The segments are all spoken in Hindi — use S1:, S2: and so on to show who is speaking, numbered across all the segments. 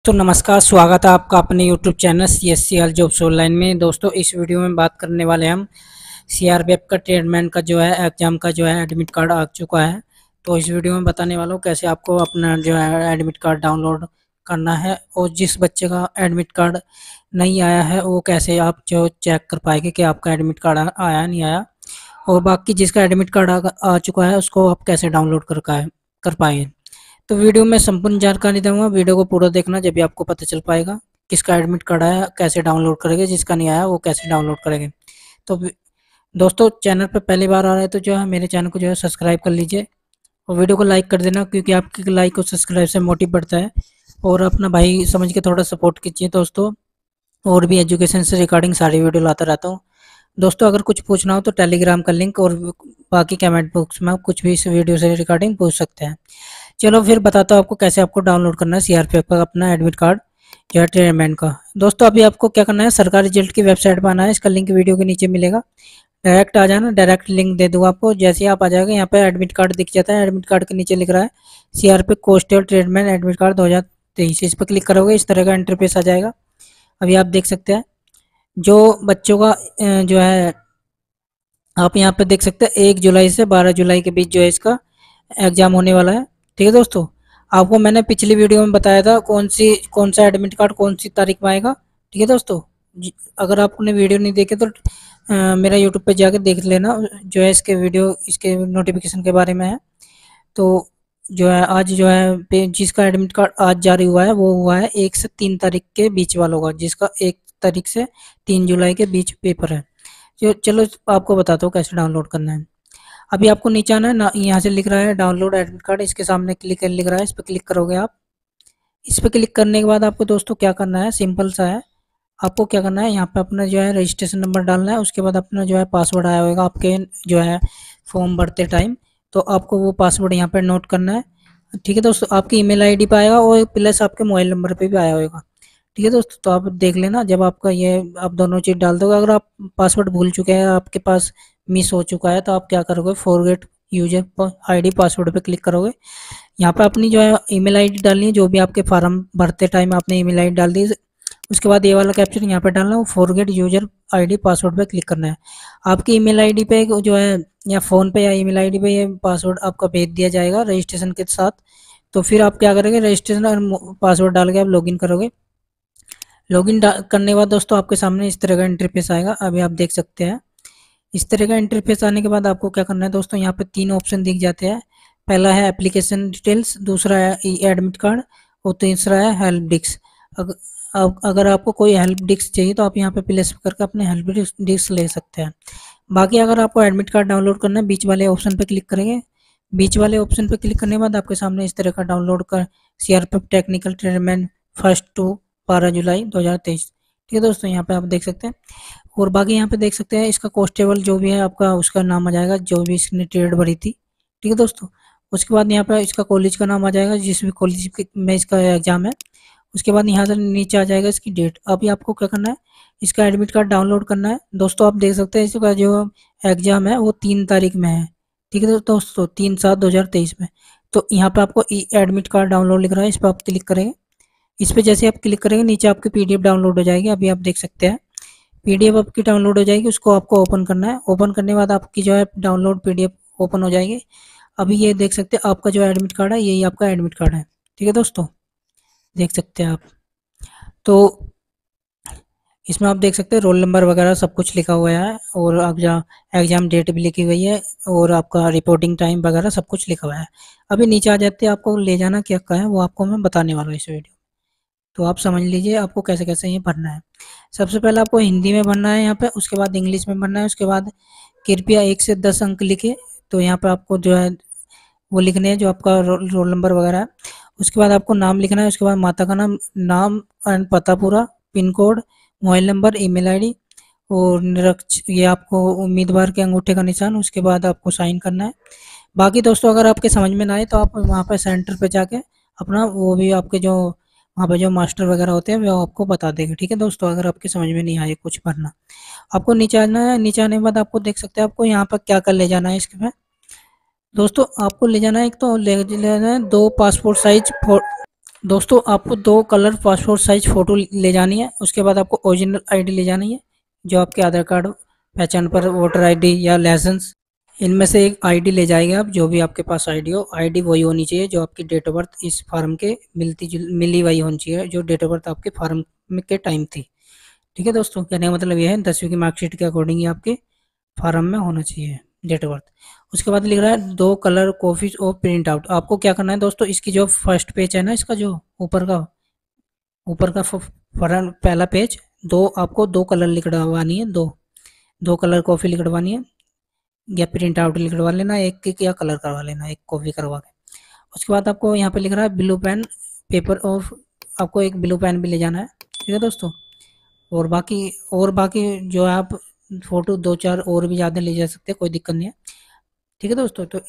S1: तो नमस्कार, स्वागत है आपका अपने YouTube channel CSCL jobs online में। दोस्तों, इस वीडियो में बात करने वाले हम CRPF का ट्रेडमैन का जो है एग्ज़ाम का जो है एडमिट कार्ड आ चुका है। तो इस वीडियो में बताने वाला हूँ कैसे आपको अपना जो है एडमिट कार्ड डाउनलोड करना है, और जिस बच्चे का एडमिट कार्ड नहीं आया है वो कैसे आप जो चेक कर पाएंगे कि आपका एडमिट कार्ड आया नहीं आया, और बाकी जिसका एडमिट कार्ड आ चुका है उसको आप कैसे डाउनलोड कर पाएंगे। तो वीडियो में संपूर्ण जानकारी दूंगा, वीडियो को पूरा देखना जब भी आपको पता चल पाएगा किसका एडमिट कार्ड आया कैसे डाउनलोड करेंगे, जिसका नहीं आया वो कैसे डाउनलोड करेंगे। तो दोस्तों, चैनल पर पहली बार आ रहा है तो जो है मेरे चैनल को जो है सब्सक्राइब कर लीजिए, और वीडियो को लाइक कर देना, क्योंकि आपकी लाइक और सब्सक्राइब से मोटिव बढ़ता है। और अपना भाई समझ के थोड़ा सपोर्ट कीजिए दोस्तों। और भी एजुकेशन से रिगार्डिंग सारी वीडियो लाता रहता हूँ दोस्तों। अगर कुछ पूछना हो तो टेलीग्राम का लिंक और बाकी कमेंट बॉक्स में आप कुछ भी इस वीडियो से रिगार्डिंग पूछ सकते हैं। चलो फिर बताता हूँ आपको कैसे आपको डाउनलोड करना है CRPF का अपना एडमिट कार्ड या ट्रेडमैन का। दोस्तों, अभी आपको क्या करना है, सरकारी रिजल्ट की वेबसाइट पर आना है। इसका लिंक वीडियो के नीचे मिलेगा, डायरेक्ट आ जाना, डायरेक्ट लिंक दे दूंगा आपको। जैसे ही आप आ जाएगा यहाँ पे एडमिट कार्ड दिख जाता है, एडमिट कार्ड के नीचे लिख रहा है CRPF constable tradesman admit card 2023। इस पर क्लिक करोगे इस तरह का इंटरफेस आ जाएगा। अभी आप देख सकते हैं जो बच्चों का जो है आप यहाँ पे देख सकते हैं 1 जुलाई से 12 जुलाई के बीच जो है इसका एग्जाम होने वाला है। ठीक है दोस्तों, आपको मैंने पिछली वीडियो में बताया था कौन सा एडमिट कार्ड कौन सी तारीख में आएगा। ठीक है दोस्तों, अगर आपने वीडियो नहीं देखे तो मेरा यूट्यूब पे जाके देख लेना, जो है इसके वीडियो इसके नोटिफिकेशन के बारे में है। तो जो है आज जो है जिसका एडमिट कार्ड आज जारी हुआ है वो हुआ है 1 से 3 तारीख के बीच वालों का, जिसका 1 तारीख से 3 जुलाई के बीच पेपर है। चलो आपको बताता हूँ कैसे डाउनलोड करना है। अभी आपको नीचे आना है ना, यहाँ से लिख रहा है डाउनलोड एडमिट कार्ड, इसके सामने लिख रहा है, इस पर क्लिक करोगे आप। इस पर क्लिक करने के बाद आपको दोस्तों क्या करना है, सिंपल सा है। आपको क्या करना है, यहाँ पे अपना जो है रजिस्ट्रेशन नंबर डालना है, उसके बाद अपना जो है पासवर्ड आया होगा आपके जो है फॉर्म भरते टाइम, तो आपको वो पासवर्ड यहाँ पे नोट करना है। ठीक है दोस्तों, आपकी ईमेल आईडी पे आएगा और प्लस आपके मोबाइल नंबर पे भी आया होगा। ठीक है दोस्तों, तो आप देख लेना जब आपका ये आप दोनों चीज़ डाल दोगे। अगर आप पासवर्ड भूल चुके हैं, आपके पास मिस हो चुका है, तो आप क्या करोगे, फॉरगेट यूजर आईडी पासवर्ड पे क्लिक करोगे। यहाँ पे अपनी जो है ईमेल आईडी डालनी है, जो भी आपके फॉर्म भरते टाइम आपने ईमेल आईडी डाल दी। उसके बाद ये वाला कैप्चर यहाँ पे डालना है, फॉरगेट यूजर आईडी पासवर्ड पे क्लिक करना है। आपकी ईमेल आईडी पे जो है या फ़ोन पे या ईमेल आईडी पे ये पासवर्ड आपका भेज दिया जाएगा रजिस्ट्रेशन के साथ। तो फिर आप क्या करेंगे, रजिस्ट्रेशन और पासवर्ड डाल के आप लॉगिन करोगे। लॉगिन करने के बाद दोस्तों आपके सामने इस तरह का इंटरफेस आएगा, अभी आप देख सकते हैं। इस तरह का इंटरफेस आने के बाद आपको क्या करना है दोस्तों, यहाँ पे 3 ऑप्शन दिख जाते हैं। पहला है एप्लीकेशन डिटेल्स, दूसरा है एडमिट कार्ड, और तीसरा है हेल्प डिस्क। अगर आपको कोई हेल्प डिस्क चाहिए तो आप यहाँ पे प्लेस करके अपने हेल्प डिस्क ले सकते हैं। बाकी अगर आपको एडमिट कार्ड डाउनलोड करना है, बीच वाले ऑप्शन पे क्लिक करेंगे। बीच वाले ऑप्शन पे क्लिक करने के बाद आपके सामने इस तरह का डाउनलोड कर CRPF technical tradesman first two 12 जुलाई 2023। ठीक है दोस्तों, यहाँ पे आप देख सकते हैं। और बाकी यहाँ पे देख सकते हैं इसका कॉन्स्टेबल जो भी है आपका उसका नाम आ जाएगा, जो भी इसने ट्रेड भरी थी। ठीक है दोस्तों, उसके बाद यहाँ पे इसका कॉलेज का नाम आ जाएगा, जिस भी कॉलेज में इसका एग्जाम है। उसके बाद यहाँ से नीचे आ जाएगा इसकी डेट। अभी आपको क्या करना है, इसका एडमिट कार्ड डाउनलोड करना है। दोस्तों आप देख सकते हैं इसका जो एग्जाम है वो 3 तारीख में है। ठीक है दोस्तों, 3/7/2023 में। तो यहाँ पे आपको ई एडमिट कार्ड डाउनलोड लिख रहा है, इस पर आप क्लिक करेंगे। इस पर जैसे आप क्लिक करेंगे नीचे आपकी PDF डाउनलोड हो जाएगी, अभी आप देख सकते हैं PDF आपकी डाउनलोड हो जाएगी। उसको आपको ओपन करना है, ओपन करने के बाद आपकी जो है डाउनलोड PDF ओपन हो जाएगी। अभी ये देख सकते हैं आपका जो एडमिट कार्ड है यही आपका एडमिट कार्ड है। ठीक है दोस्तों, देख सकते हैं आप। तो इसमें आप देख सकते हैं रोल नंबर वगैरह सब कुछ लिखा हुआ है, और आप जहाँ एग्जाम डेट भी लिखी हुई है, और आपका रिपोर्टिंग टाइम वगैरह सब कुछ लिखा हुआ है। अभी नीचे आ जाते हैं, आपको ले जाना क्या है वो आपको मैं बताने वाला हूँ इस वीडियो। तो आप समझ लीजिए आपको कैसे कैसे ये भरना है। सबसे पहले आपको हिंदी में भरना है यहाँ पे, उसके बाद इंग्लिश में भरना है, उसके बाद कृपया 1 से 10 अंक लिखे। तो यहाँ पे आपको जो है वो लिखने हैं जो आपका रोल नंबर वगैरह है। उसके बाद आपको नाम लिखना है, उसके बाद माता का नाम एंड पता पूरा, pin code, mobile number, email ID, और ये आपको उम्मीदवार के अंगूठे का निशान। उसके बाद आपको साइन करना है। बाकी दोस्तों अगर आपके समझ में ना आए तो आप वहाँ पर सेंटर पे जाके अपना वो भी आपके जो वहाँ पे जो मास्टर वगैरह होते हैं वो आपको बता देंगे। ठीक है दोस्तों, अगर आपके समझ में नहीं आए कुछ भरना, आपको नीचे आना है। नीचे आने के बाद आपको देख सकते हैं आपको यहाँ पर क्या कर ले जाना है। इसके दोस्तों आपको ले जाना है, एक तो ले जाना है 2 पासपोर्ट साइज दोस्तों आपको 2 कलर पासपोर्ट साइज फ़ोटो ले जानी है। उसके बाद आपको ओरिजिनल आईडी ले जानी है, जो आपके आधार कार्ड, पहचान पत्र, वोटर आईडी या लाइसेंस, इनमें से एक आईडी ले जाएंगे आप, जो भी आपके पास आईडी हो। आईडी वही होनी चाहिए जो आपकी डेट ऑफ बर्थ इस फार्म के मिली वही होनी चाहिए जो डेट ऑफ बर्थ आपके फार्म में के टाइम थी। ठीक है दोस्तों, कहने का मतलब ये है 10वीं की मार्कशीट के अकॉर्डिंग ही आपके फार्म में होना चाहिए डेट ऑफ बर्थ। उसके बाद लिख रहा है 2 कलर कॉपीज और प्रिंट आउट। आपको क्या करना है दोस्तों, इसकी जो फर्स्ट पेज है ना, इसका जो ऊपर का फ्रंट पहला पेज, आपको 2 कलर लिखवानी है, दो कलर कॉपी लिखवानी है, या प्रिंट आउट लिखवा लेना एक या कलर करवा लेना, एक कॉपी करवा के। उसके बाद आपको यहाँ पे लिख रहा है ब्लू पेन पेपर, और आपको एक ब्लू पेन भी ले जाना है। ठीक है दोस्तों, और बाकी जो है आप फोटो 2-4 और भी ज़्यादा ले जा सकते हैं, कोई दिक्कत नहीं है। ठीक है दोस्तों, तो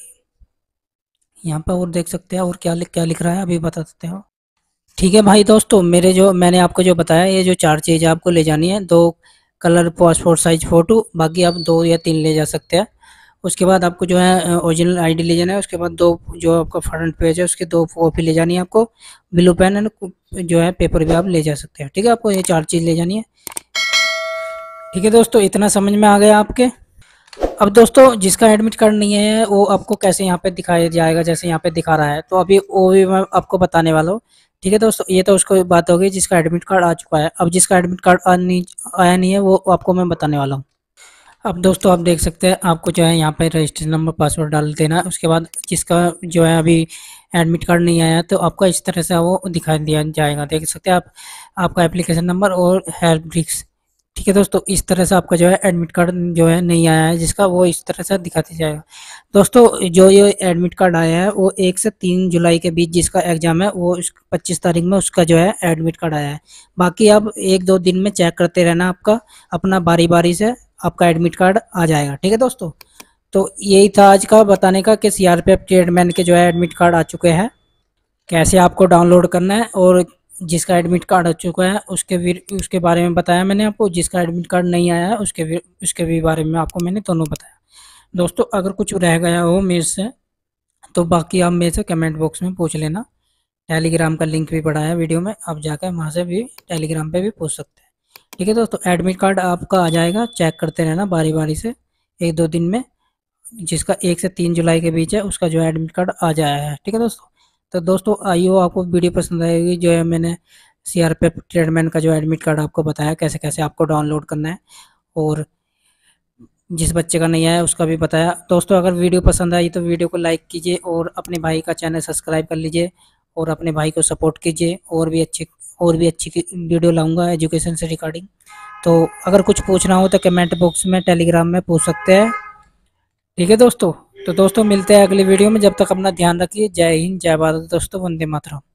S1: यहाँ पर और देख सकते हैं और क्या लिख रहा है अभी बता सकते हो। ठीक है भाई दोस्तों, मैंने आपको जो बताया, ये जो 4 चीज़ आपको ले जानी है, 2 कलर पासपोर्ट साइज फ़ोटो, बाकी आप 2 या 3 ले जा सकते हैं। उसके बाद आपको जो है ओरिजिनल आईडी ले जाना है। उसके बाद 2 जो आपका फ्रंट पेज है उसके 2 कॉपी ले जानी है आपको, ब्लू पेन एंड जो है पेपर भी आप ले जा सकते हैं। ठीक है, आपको ये 4 चीज़ ले जानी है। ठीक है दोस्तों, इतना समझ में आ गया आपके। अब दोस्तों जिसका एडमिट कार्ड नहीं है वो आपको कैसे यहाँ पे दिखाया जाएगा, जैसे यहाँ पे दिखा रहा है, तो अभी वो भी मैं आपको बताने वाला हूँ। ठीक है दोस्तों, ये तो उसको बात हो गई जिसका एडमिट कार्ड आ चुका है। अब जिसका एडमिट कार्ड आया नहीं है वो आपको मैं बताने वाला हूँ। अब दोस्तों आप देख सकते हैं, आपको जो है यहाँ पे रजिस्ट्रेशन नंबर पासवर्ड डाल देना है। उसके बाद जिसका जो है अभी एडमिट कार्ड नहीं आया तो आपका इस तरह से वो दिखा दिया जाएगा, देख सकते हैं आप, आपका एप्लीकेशन नंबर और हेल्प डिस्क। ठीक है दोस्तों, इस तरह से आपका जो है एडमिट कार्ड जो है नहीं आया है जिसका, वो इस तरह से दिखाती जाएगा। दोस्तों जो ये एडमिट कार्ड आया है वो 1 से 3 जुलाई के बीच जिसका एग्ज़ाम है वो 25 तारीख में उसका जो है एडमिट कार्ड आया है। बाकी आप 1-2 दिन में चेक करते रहना, आपका अपना बारी बारी से आपका एडमिट कार्ड आ जाएगा। ठीक है दोस्तों, तो यही था आज का बताने का कि सीआरपीएफ ट्रेडमैन के जो है एडमिट कार्ड आ चुके हैं, कैसे आपको डाउनलोड करना है। और जिसका एडमिट कार्ड आ चुका है उसके बारे में बताया मैंने आपको, जिसका एडमिट कार्ड नहीं आया है उसके भी बारे में आपको मैंने दोनों बताया। दोस्तों अगर कुछ रह गया हो मेरे से तो बाकी आप मेरे से कमेंट बॉक्स में पूछ लेना। टेलीग्राम का लिंक भी पड़ा है वीडियो में, आप जाकर वहाँ से भी टेलीग्राम पे भी पूछ सकते हैं। ठीक है दोस्तों, एडमिट कार्ड आपका आ जाएगा, चेक करते रहना बारी बारी से 1-2 दिन में। जिसका 1 से 3 जुलाई के बीच है उसका जो है एडमिट कार्ड आ जाया है। ठीक है दोस्तों, तो दोस्तों आइयो आपको वीडियो पसंद आएगी, जो है मैंने सीआरपीएफ ट्रेडमैन का जो एडमिट कार्ड आपको बताया कैसे कैसे आपको डाउनलोड करना है, और जिस बच्चे का नहीं आया उसका भी बताया। दोस्तों अगर वीडियो पसंद आई तो वीडियो को लाइक कीजिए और अपने भाई का चैनल सब्सक्राइब कर लीजिए और अपने भाई को सपोर्ट कीजिए। और भी अच्छी वीडियो लाऊंगा एजुकेशन से रिगार्डिंग। तो अगर कुछ पूछना हो तो कमेंट बॉक्स में टेलीग्राम में पूछ सकते हैं। ठीक है दोस्तों, तो दोस्तों मिलते हैं अगली वीडियो में, जब तक अपना ध्यान रखिए। जय हिंद, जय भारत दोस्तों, वंदे मातरम।